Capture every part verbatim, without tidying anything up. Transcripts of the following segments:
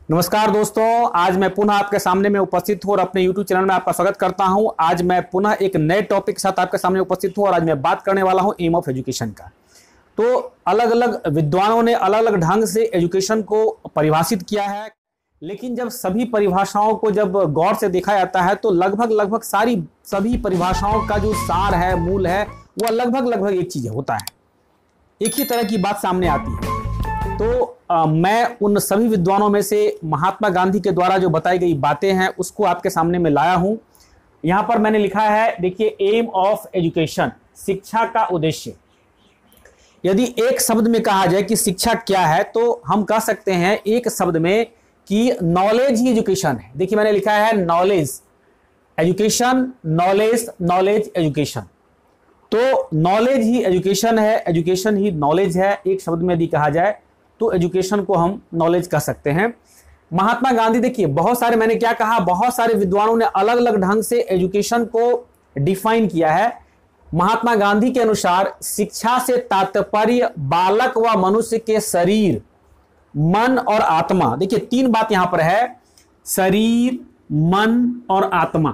नमस्कार दोस्तों, आज मैं पुनः आपके सामने में उपस्थित हूँ और अपने यूट्यूब चैनल में आपका स्वागत करता हूँ। आज मैं पुनः एक नए टॉपिक के साथ आपके सामने उपस्थित हूँ और आज मैं बात करने वाला हूँ एम ऑफ एजुकेशन का। तो अलग अलग विद्वानों ने अलग अलग ढंग से एजुकेशन को परिभाषित किया है, लेकिन जब सभी परिभाषाओं को जब गौर से देखा जाता है तो लगभग लगभग सारी सभी परिभाषाओं का जो सार है, मूल है, वह लगभग लगभग एक चीज होता है, एक ही तरह की बात सामने आती है। तो आ, मैं उन सभी विद्वानों में से महात्मा गांधी के द्वारा जो बताई गई बातें हैं उसको आपके सामने में लाया हूं। यहां पर मैंने लिखा है, देखिए, एम ऑफ एजुकेशन, शिक्षा का उद्देश्य। यदि एक शब्द में कहा जाए कि शिक्षा क्या है तो हम कह सकते हैं एक शब्द में कि नॉलेज ही एजुकेशन है। देखिए मैंने लिखा है knowledge education, knowledge knowledge education. तो नॉलेज ही एजुकेशन है, एजुकेशन ही नॉलेज है। एक शब्द में यदि कहा जाए तो एजुकेशन को हम नॉलेज कह सकते हैं। महात्मा गांधी, देखिए बहुत सारे, मैंने क्या कहा, बहुत सारे विद्वानों ने अलग अलग ढंग से एजुकेशन को डिफाइन किया है। महात्मा गांधी के अनुसार शिक्षा से तात्पर्य बालक व मनुष्य के शरीर, मन और आत्मा, देखिए तीन बात यहां पर है, शरीर, मन और आत्मा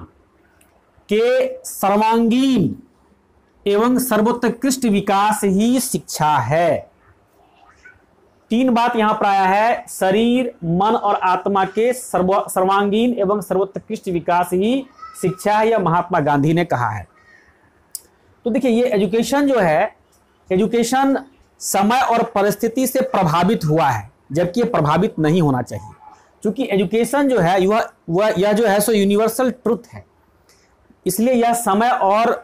के सर्वांगीण एवं सर्वोत्कृष्ट विकास ही शिक्षा है। तीन बात यहां पर आया है, शरीर, मन और आत्मा के सर्व सर्वांगीण एवं सर्वोत्कृष्ट विकास ही शिक्षा है, यह महात्मा गांधी ने कहा है। तो देखिए ये एजुकेशन जो है, एजुकेशन समय और परिस्थिति से प्रभावित हुआ है, जबकि यह प्रभावित नहीं होना चाहिए, क्योंकि एजुकेशन जो है वह वह यह जो है सो यूनिवर्सल ट्रुथ है। इसलिए यह समय और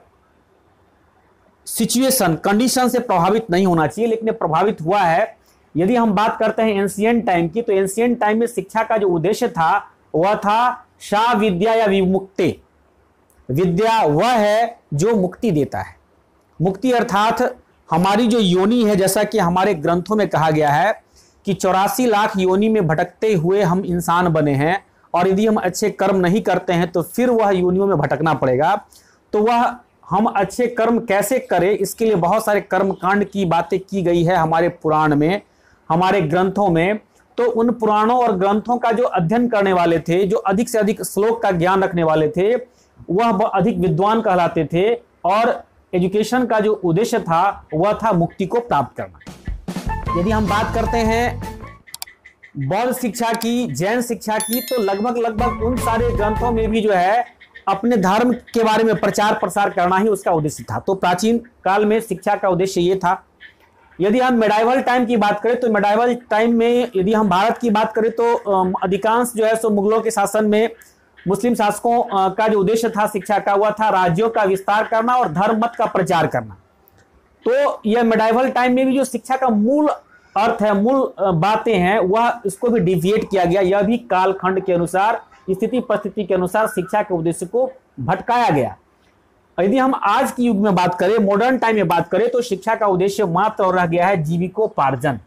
सिचुएशन, कंडीशन से प्रभावित नहीं होना चाहिए, लेकिन प्रभावित हुआ है। यदि हम बात करते हैं एंशिएंट टाइम की, तो एंशिएंट टाइम में शिक्षा का जो उद्देश्य था वह था शा विद्या या विमुक्ति। विद्या वह है जो मुक्ति देता है। मुक्ति अर्थात हमारी जो योनि है, जैसा कि हमारे ग्रंथों में कहा गया है कि चौरासी लाख योनि में भटकते हुए हम इंसान बने हैं, और यदि हम अच्छे कर्म नहीं करते हैं तो फिर वह योनियों में भटकना पड़ेगा। तो वह हम अच्छे कर्म कैसे करें, इसके लिए बहुत सारे कर्म कांड की बातें की गई है हमारे पुराण में, हमारे ग्रंथों में। तो उन पुराणों और ग्रंथों का जो अध्ययन करने वाले थे, जो अधिक से अधिक श्लोक का ज्ञान रखने वाले थे, वह अधिक विद्वान कहलाते थे, और एजुकेशन का जो उद्देश्य था वह था मुक्ति को प्राप्त करना। यदि हम बात करते हैं बौद्ध शिक्षा की, जैन शिक्षा की, तो लगभग लगभग उन सारे ग्रंथों में भी जो है अपने धर्म के बारे में प्रचार प्रसार करना ही उसका उद्देश्य था। तो प्राचीन काल में शिक्षा का उद्देश्य ये था। यदि हम मेडाइवल टाइम की बात करें तो मेडाइवल टाइम में यदि हम भारत की बात करें तो अधिकांश जो है सो मुगलों के शासन में मुस्लिम शासकों का जो उद्देश्य था शिक्षा का, वह था राज्यों का विस्तार करना और धर्म मत का प्रचार करना। तो यह मेडाइवल टाइम में भी जो शिक्षा का मूल अर्थ है, मूल बातें हैं, वह इसको भी डिविएट किया गया। यह भी कालखंड के अनुसार, स्थिति परिस्थिति के अनुसार शिक्षा के उद्देश्य को भटकाया गया। यदि हम आज की युग में बात करें, मॉडर्न टाइम में बात करें, तो शिक्षा का उद्देश्य मात्र और रह गया है जीविकोपार्जन।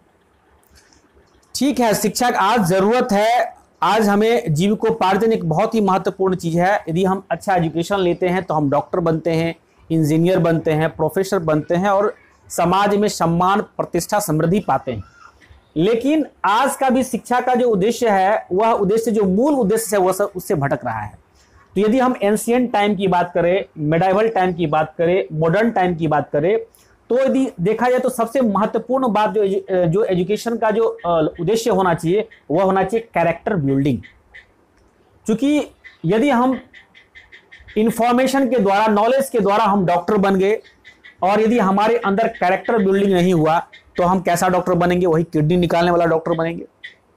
ठीक है, शिक्षा आज जरूरत है, आज हमें जीविकोपार्जन एक बहुत ही महत्वपूर्ण चीज है। यदि हम अच्छा एजुकेशन लेते हैं तो हम डॉक्टर बनते हैं, इंजीनियर बनते हैं, प्रोफेसर बनते हैं और समाज में सम्मान, प्रतिष्ठा, समृद्धि पाते हैं। लेकिन आज का भी शिक्षा का जो उद्देश्य है, वह उद्देश्य जो मूल उद्देश्य है वह सब उससे भटक रहा है। तो यदि हम एंशिएंट टाइम की बात करें, मेडाइवल टाइम की बात करें, मॉडर्न टाइम की बात करें, तो यदि देखा जाए तो सबसे महत्वपूर्ण बात जो जो एजुकेशन का जो उद्देश्य होना चाहिए वह होना चाहिए कैरेक्टर बिल्डिंग। क्योंकि यदि हम इंफॉर्मेशन के द्वारा, नॉलेज के द्वारा हम डॉक्टर बन गए, और यदि हमारे अंदर कैरेक्टर बिल्डिंग नहीं हुआ तो हम कैसा डॉक्टर बनेंगे? वही किडनी निकालने वाला डॉक्टर बनेंगे,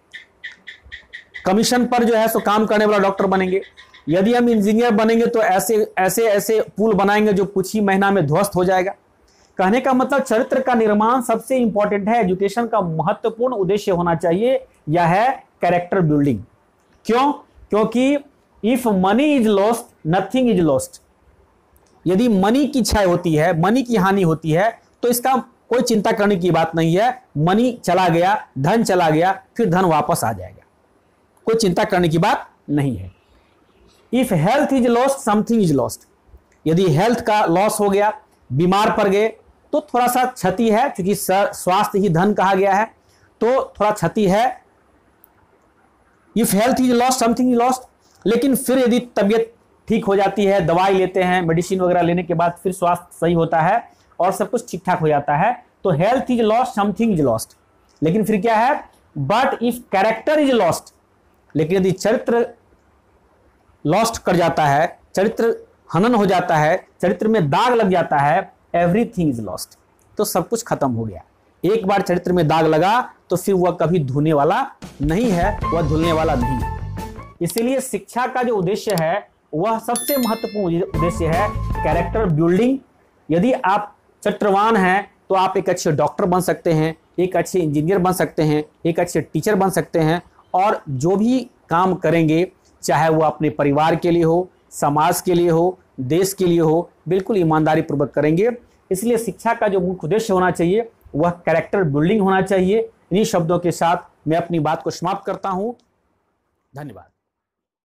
कमीशन पर जो है सो काम करने वाला डॉक्टर बनेंगे। यदि हम इंजीनियर बनेंगे तो ऐसे ऐसे ऐसे पुल बनाएंगे जो कुछ ही महीना में ध्वस्त हो जाएगा। कहने का मतलब चरित्र का निर्माण सबसे इंपॉर्टेंट है। एजुकेशन का महत्वपूर्ण उद्देश्य होना चाहिए यह है कैरेक्टर बिल्डिंग। क्यों? क्योंकि if money is lost, nothing is lost. यदि मनी की क्षय होती है, मनी की हानि होती है, तो इसका कोई चिंता करने की बात नहीं है। मनी चला गया, धन चला गया, फिर धन वापस आ जाएगा, कोई चिंता करने की बात नहीं है। If health is lost, something is lost. यदि हेल्थ का लॉस हो गया, बीमार पड़ गए, तो थोड़ा सा क्षति है, क्योंकि स्वास्थ्य ही धन कहा गया है, तो थोड़ा क्षति है। If health is lost something is lost. लेकिन फिर यदि तबीयत ठीक हो जाती है, दवाई लेते हैं, मेडिसिन वगैरह लेने के बाद फिर स्वास्थ्य सही होता है और सब कुछ ठीक ठाक हो जाता है, तो health is lost something is lost. लेकिन फिर क्या है, but if character is lost, लेकिन यदि चरित्र लॉस्ट कर जाता है, चरित्र हनन हो जाता है, चरित्र में दाग लग जाता है, एवरीथिंग इज लॉस्ट, तो सब कुछ खत्म हो गया। एक बार चरित्र में दाग लगा तो फिर वह कभी धुलने वाला नहीं है, वह धुलने वाला नहीं है। इसीलिए शिक्षा का जो उद्देश्य है वह सबसे महत्वपूर्ण उद्देश्य है कैरेक्टर बिल्डिंग। यदि आप चरित्रवान हैं तो आप एक अच्छे डॉक्टर बन सकते हैं, एक अच्छे इंजीनियर बन सकते हैं, एक अच्छे टीचर बन सकते हैं, और जो भी काम करेंगे चाहे वो अपने परिवार के लिए हो, समाज के लिए हो, देश के लिए हो, बिल्कुल ईमानदारी पूर्वक करेंगे। इसलिए शिक्षा का जो मुख्य उद्देश्य होना चाहिए वह कैरेक्टर बिल्डिंग होना चाहिए। इन्हीं शब्दों के साथ मैं अपनी बात को समाप्त करता हूं। धन्यवाद।